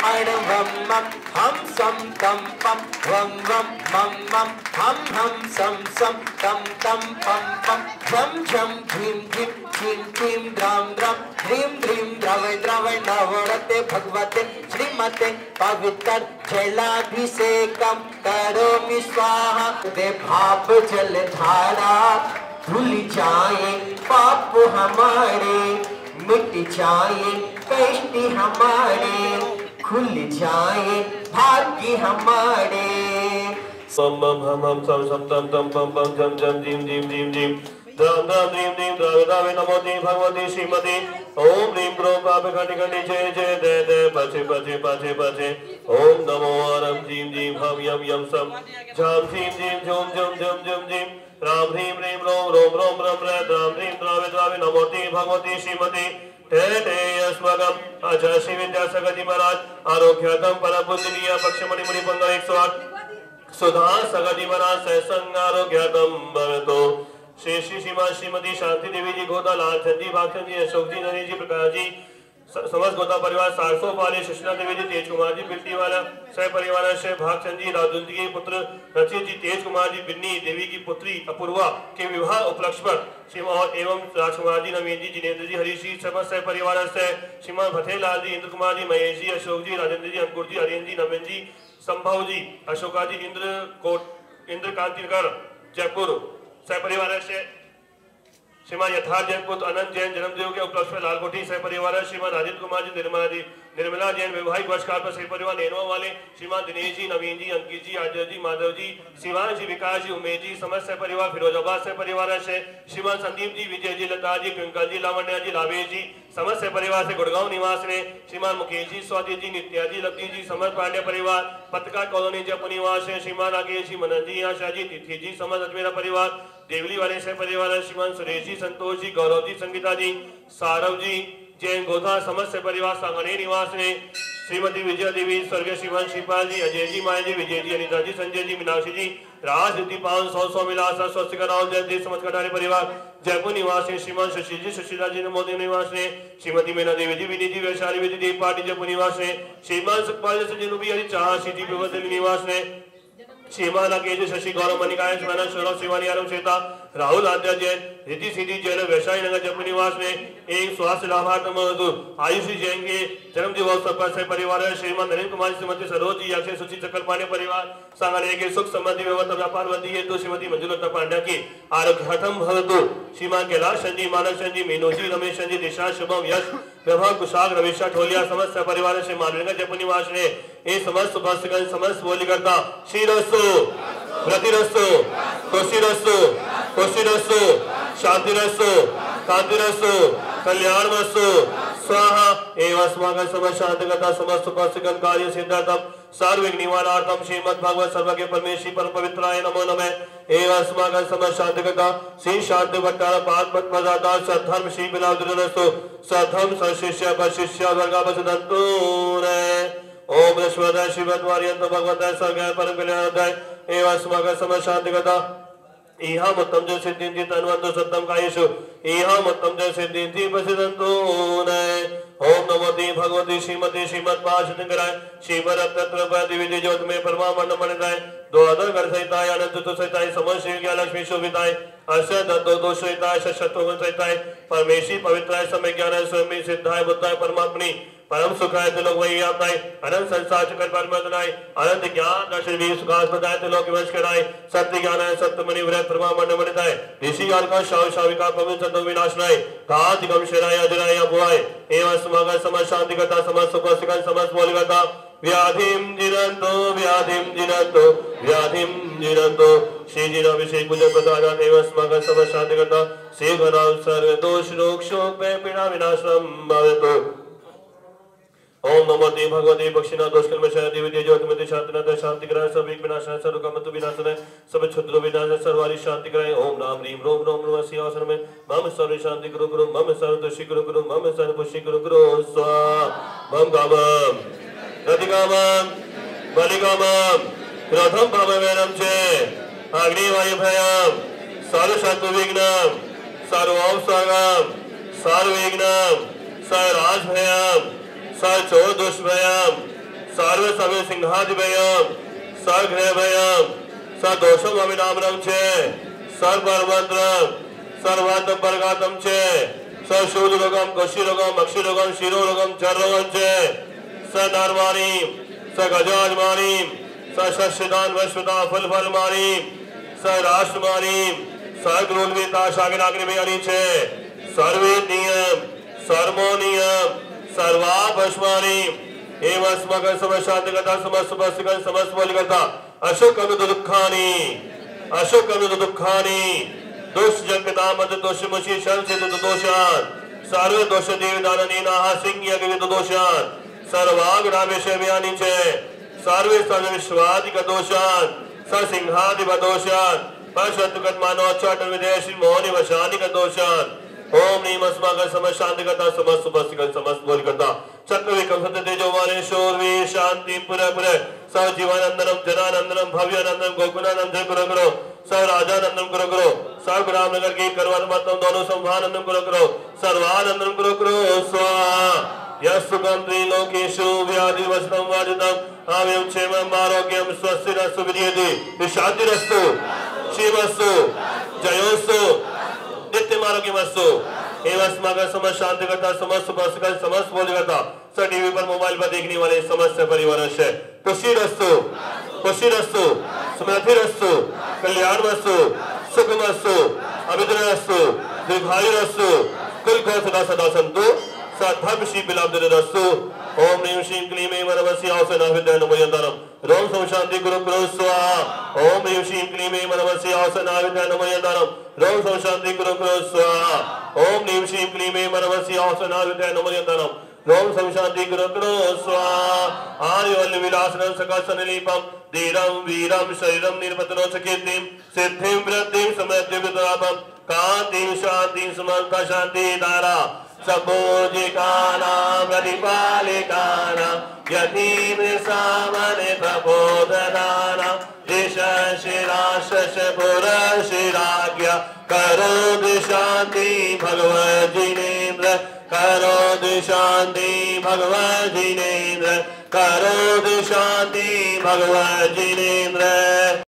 अण वम मम हम सम तम पम वम वम मम मम हम सम सम तम तम पम पम झम झम झीम झीम झीम झीम द्राम द्राम ध्रीम ध्रीम द्रवय द्रवय नवोड़ते भगवते श्रीमते पवित्र जलाभिषेकम करोमि स्वाहा। दे भाप जल धारा धुल जाए पाप हमारे, मिट जाए कष्ट हमारे, खुल जाए भाग्य हमारे। बम बम हम सम सम तम तम पम पम झम झम झीम झीम झीम झीम द्राम द्राम ध्रीम ध्रीम द्रावे द्रावे नमो देवी भगवती श्रीमती ओम ह्रीं क्रों पाप खंड खंड जय जय दे दे पचे पचे पचे पचे ओम नमो आरम झीम झीम हम यम यम सम झम झीम झीम झोम झम झम झम झीम राम ह्रीं ह्रीं रोम रोम रोम रम रे द्राम ह्रीं द्रावे द्रावे नमो देवी भगवती श्रीमती ते अस्मगम आचार्य श्री विद्यासागर जी महाराज आरोग्यतम परबुद्धिया पक्षमणि मुनि पंग 108 सुधा सगजी महाराज सत्संग आरोग्यतम भवतो। श्री श्री श्रीमती शांति देवी जी गोदा लाल चंद जी भागचंद जी अशोक जी नरेश जी प्रकाश जी समस्त गोदा परिवार 700 पाले सुषमा देवी जी तेज कुमार जी पिल्टी वाला सह परिवार से भागचंद जी राजुल जी के पुत्र रचित जी तेज कुमार जी बिन्नी देवी की पुत्री अपूर्वा के विवाह उपलक्ष्य पर श्रीमान एवं राजकुमार जी नवीन जी जिनेन्द्र जी हरीश जी समस्त सह परिवार से श्रीमान फतेहलाल जी इंद्र कुमार जी महेश जी अशोक जी राजेंद्र जी अंकुर जी हरिंद्र जी नवीन जी संभव जी अशोका जी इंद्र कांतिकर जयपुर सह परिवार से श्रीमान यथार्थ जैन पुत्र अनंत जैन जन्मदिन के उपलक्ष्य में लालकोठी सह परिवार श्रीमान राजेंद्र कुमार जी निर्मला जैन वैवाहिक वर्षकाल पर सह परिवार नैनवा वाले श्रीमान दिनेश जी नवीन जी अंकित जी आचार्य जी माधव जी शिवान जी विकास जी उमेश जी समस्त सह परिवार फिरोजाबाद सह परिवार से श्रीमान संदीप जी विजय जी लता जी ट्विंकल जी लावण्या जी लावेश जी समस्त सह परिवार से गुड़गांव निवास ने श्रीमान मुकेश जी स्वाति जी नित्या जी लक्ष्मी जी समस्त पांड्य परिवार पत्रकार कॉलोनी जयपुर निवास है श्रीमान राकेश जी मनन जी आशा जी तिथि जी समस्त अजमेरा परिवार देवली वाले से परिवार श्रीमान सुरेश जी संतोष जी गौरव जी संगीता जी सारव जी जैन गोधा समस्त से परिवार सांगने निवास ने श्रीमती विजया देवी स्वर्गीय श्रीमान शिवपाल जी अजय जी माया जी विजय जी अनिता जी संजय जी मीनाक्षी जी राजनीति 500 मिलासा स्वस्तिका राव जय जी समस्त कटारे परिवार जयपुर निवास ने श्रीमान सुशील जी सुशीला जी मोदी निवास ने श्रीमती मीना देवी जी विनीत जी वैशाली विधि देव पार्टी जयपुर निवास ने श्रीमान सुखपाल जी जनूबी हरि चाह सिटी प्रबंधन निवास ने श्रीमान अकेज शशि गौरव मणिकाय स्मरण सौरभ शिवानी आरम श्वेता राहुल आद्या जैन रिद्धि सिद्धि जैन वैशाली नगर जयपुर निवास में एक स्वास्थ्य लाभार्थ मजदूर आयुषी जैन के जन्म दिवस पर से परिवार श्रीमान नरेंद्र कुमार श्रीमती सरोज जी अक्षय सुशील चक्कर पांडे परिवार सांगने के सुख समृद्धि व्यवस्था व्यापार वृद्धि हेतु श्रीमती मंजुलता पांड्या की आरोग्यम भवतु श्रीमान कैलाश जी मानव जी मीनू जी रमेश जी दिशा शुभम यश वैभव कुशाग रविशा ठोलिया समस्त परिवार से मालवीनगर जयपुर निवास ने ये समस्त भक्तगण समस्त बोली करता श्रीरस्तु प्रतिरस्तु खुशीरस्तु खुशीरस्तु शांतिरस्तु कांतिरस्तु कल्याणमस्तु स्वाहा एवं अस्माकं समस्त शांतिकता समस्त उपासकगण कार्य सिद्धार्थम सर्वविघ्न निवारणार्थम श्रीमद् भागवत सर्वज्ञ परमेश्वरी परम पवित्राय नमो नमः एवं अस्माकं समस्त शांतिकता श्री शांति भट्टार पाद पद्मदाता सद्धर्म श्री बिलावदुरस्तु सद्धर्म सशिष्य पशिष्य वर्गापसदन्तु ओम नमः श्रीमद्वार्यंत भगवताय सर्गाय परम कल्याणाय एवं अस्माकं समस्त शांतिकता इहा मतम जय सिद्धिंति तन्वंतो सत्यम कायेषु इहा मतम जय सिद्धिंति पसिदंतो नय ओम नमो देवी भगवती श्रीमती श्रीमद्भाषितंकराय श्रीवरत्तत्र दिव्य ज्योत में परमानंद मणिताय द्वादश घर सहिताय अनंत तो सहिताय समस्त श्री लक्ष्मी शोभिताय अश्य दत्तो दोष सहिताय शत्रुघ्न सहिताय परमेश्वरी पवित्राय समय ज्ञान स्वयं सिद्धाय बुद्धाय परमात्मनि परम सुखाय त्रिलोक वही आपनाय अनंत संसार चक्र परमदनाय अनंत ज्ञान दर्शन भी सुखास्पदाय त्रिलोक विवश कराय सत्य ज्ञानाय सत्य मणि व्रत परमानंद मणिताय ऋषि काल का शाव शाविका पवित्र सत्व विनाशनाय घात गम शराय अजराय अभुआय एवं समागम समस्त शांति करता समस्त सुख सिकन समस्त बोल करता व्याधिम जिनंतो श्री जी अभिषेक पूजन प्रदान एवं समागम समस्त शांति करता श्री गणाम सर्व दोष रोग शोक पीड़ा विनाशनम भवतु ओम नमो देवी भगवती बक्षिणा दोषकल में शांति विद्या ज्योतिमती शांतिनाथ शांति कराए सब एक विनाशनाय सर्व कामतु विनाशनाय सब क्षुद्र विनाशनाय सर्वारी शांति कराए ओम राम रीम रोम रोम नमः सिंहासन में मम सर्व शांति गुरु गुरु मम सर्व दोषी गुरु गुरु मम सर्व पुष्टि गुरु गुरु स्वा मम कामम रतिकामम बलिकामम क्रोधम पापवेरम चे अग्नि वायु भयम सर्व शत्रु विघ्नम सर्वोम स्वागम सर्व विघ्नम सर्व राज भयम चोर दुष्भयम सर्व सवे सिंहाधिपयम सघ्रभयम सदोषम अभिनामरम चे सर्वमंत्रम सर्वांतम परगातम चे सशूलरोगम कशिरोगम अक्षिरोगम शिरोरोगम चर्रोगम चे सधर्मानीम सगजाजमानीम सशस्त्रदान वश्वता फल फलमानीम सराष्ट्रमानीम सग्रोलविता शागिनाग्निमयानी चे सर्वे नियम सर्वोनियम सर्वाभस्मानीम एवं स्मगन समशांतिगता समस्तगन समस्तमलिगता अशोकम दुःखानि दुष्जंकता मद दोषमुषि शंसित दोषान सर्व दोष देवदाननी नाहा सिंह यज्ञ दोषान सर्वाग्रामेश व्यानि च सर्वे सर्वविश्वादिक दोषान ससिंहादिव दोषान पशतुगत मानो चाटन विदेशी मोहनि वशानिक दोषान ओम नीम अस्माकं समशांतिगता समस्त उपस्थिगन समस्त बोलगता चक्रविक्रम सत्य तेजोवाने शोर्वी शांति पुरे पुरे सव जीवानंदनम जनानंदनम भव्यानंदनम गोकुलानंदम जय गुरु गुरु सव राजानंदनम गुरु गुरु सव रामनगर की करवात्मतम दोनों संभानंदम गुरु गुरु सर्वानंदनम गुरु गुरु स्वाहा यस्सुकं त्रिलोकेषु व्याधिवस्तं वाजितं आव्यं क्षेमं आरोग्यं स्वस्तिरस्तु विद्यते विशान्तिरस्तु शिवस्तु जयोस्तु नित्यम आरोग्यमस्तु एवं अस्माकं समस्त शांतिगता समस्त उपस्थिगन समस्त बोलगता सब टीवी पर मोबाइल पर देखने वाले समस्त परिवार से खुशीरस्तु समृद्धिरस्तु कल्याणमस्तु सुखमस्तु अभिद्रस्तु दीर्घायुरस्तु कुल को सदा सदा संतु सधर्मशी बिलाब्दरस्तु ओम ह्रीं श्रीं क्लीं ऐं मनमसि आसनाभिद्य नमोयन्तरम् रोम सम शांति गुरु गुरु स्वाहा ओम ह्रीं श्रीं क्लीं ऐं मनमसि आसनाभिद्य नमोयन्तरम् रोम सम शांति गुरु गुरु स्वाहा ओम ह्रीं श्रीं क्लीं ऐं मनमसि आसनाभिद्य नमोयन्तरम् रोम सम शांति गुरु गुरु स्वाहा आर्यवल्ल विलासनं सकलसनलीपं धीरं वीरं शरीरं निर्मतनोचकीर्तिं सिद्धिं वृद्धिं समृद्धिविदापं कान्तिं शान्तिं समन्ता शान्ति धारा सबोजिकानां प्रतिपालिकानां यतीन्द्रसामने प्रबोधनानां दिशशिराशपुरशिराज्ञा करोतु शान्ति भगवज्जिनेन्द्र करोतु शान्ति भगवज्जिनेन्द्र करोतु शान्ति भगवज्जिनेन्द्र